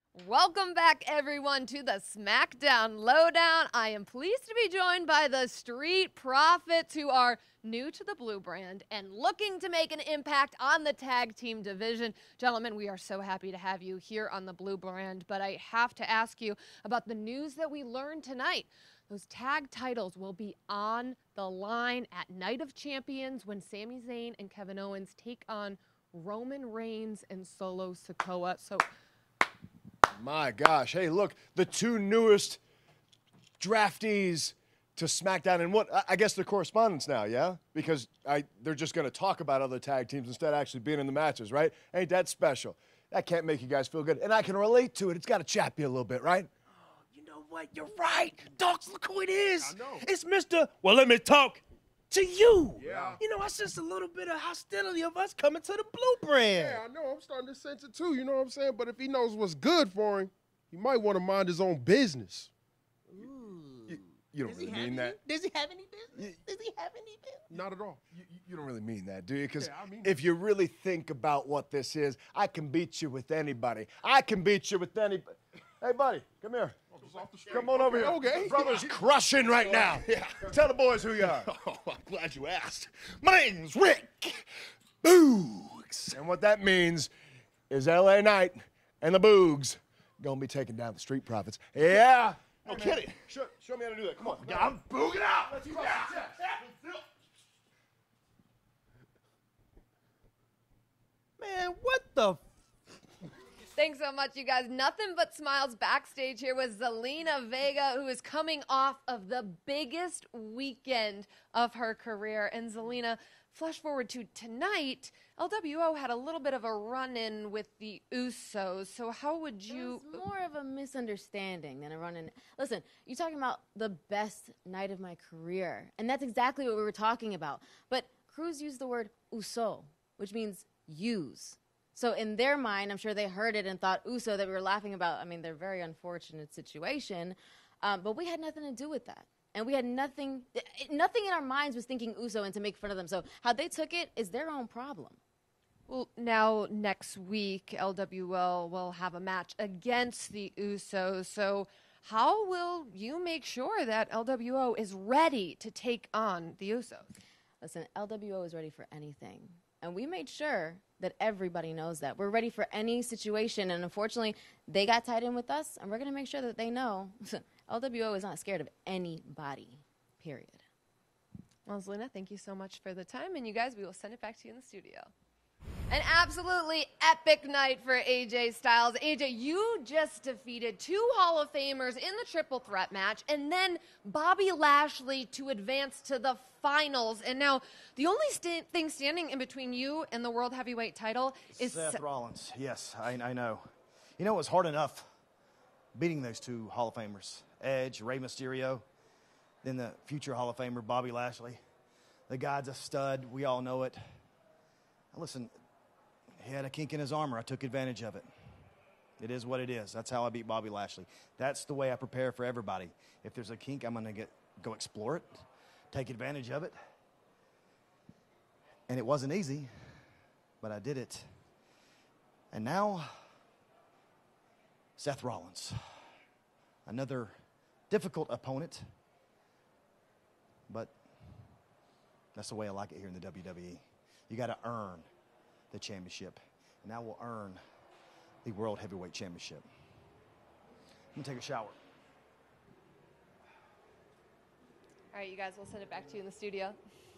Welcome back, everyone, to the SmackDown LowDown. I am pleased to be joined by the Street Profits, who are new to the blue brand and looking to make an impact on the tag team division. Gentlemen, we are so happy to have you here on the blue brand, but I have to ask you about the news that we learned tonight. Those tag titles will be on the line at Night of Champions when Sami Zayn and Kevin Owens take on Roman Reigns and Solo Sikoa. So, my gosh. Hey, look, the two newest draftees to SmackDown and what? I guess they're correspondents now, yeah? Because they're just going to talk about other tag teams instead of actually being in the matches, right? Ain't that special? That can't make you guys feel good. And I can relate to it. It's got to chap you a little bit, right? Oh, you know what? You're right. Docs, look who it is. I know. It's Mr. Well, let me talk to you. Yeah. You know, I sense a little bit of hostility of us coming to the blue brand. Yeah, I know. I'm starting to sense it too. You know what I'm saying? But if he knows what's good for him, he might want to mind his own business. You don't really mean that. Does he have any business? Does he have any business? Not at all. You don't really mean that, do you? Because Yeah, I mean if you really think about what this is, I can beat you with anybody. I can beat you with anybody. Hey, buddy, come here. Come on over here. Okay. Brother's crushing right now. Yeah. Tell the boys who you are. Oh, I'm glad you asked. My name's Rick Boogs. And what that means is LA Knight and the Boogs gonna be taking down the Street Profits. Yeah. No kidding. Show me how to do that. Come on. Yeah, I'm booging out. Let's cross the chest. Man, what the? thanks so much, you guys. Nothing but smiles backstage here with Zelina Vega, who is coming off of the biggest weekend of her career. And Zelina, flash forward to tonight, LWO had a little bit of a run-in with the Usos. So how would you... It was more of a misunderstanding than a run-in. Listen, you're talking about the best night of my career, and that's exactly what we were talking about. But Cruz used the word Uso, which means use. So in their mind, I'm sure they heard it and thought Uso that we were laughing about. I mean, they're very unfortunate situation, but we had nothing to do with that. And we had nothing in our minds was thinking Uso and to make fun of them. So how they took it is their own problem. Well, now next week, LWO will have a match against the Usos. So how will you make sure that LWO is ready to take on the Usos? Listen, LWO is ready for anything. And we made sure that everybody knows that. We're ready for any situation. And unfortunately, they got tied in with us. And we're going to make sure that they know LWO is not scared of anybody, period. Well, Zelina, thank you so much for the time. And you guys, we will send it back to you in the studio. An absolutely epic night for AJ Styles. AJ, you just defeated two Hall of Famers in the triple threat match, and then Bobby Lashley to advance to the finals. And now the only thing standing in between you and the World Heavyweight title is Seth Rollins. Yes, I know. You know, it was hard enough beating those two Hall of Famers, Edge, Rey Mysterio, then the future Hall of Famer, Bobby Lashley. The guy's a stud. We all know it. Now, listen, he had a kink in his armor. I took advantage of it. It is what it is. That's how I beat Bobby Lashley. That's the way I prepare for everybody. If there's a kink, I'm going to go explore it, take advantage of it. And it wasn't easy, but I did it. And now, Seth Rollins, another difficult opponent, but that's the way I like it here in the WWE. You got to earn the championship, and I will earn the World Heavyweight Championship. I'm gonna take a shower. All right, you guys, we'll send it back to you in the studio.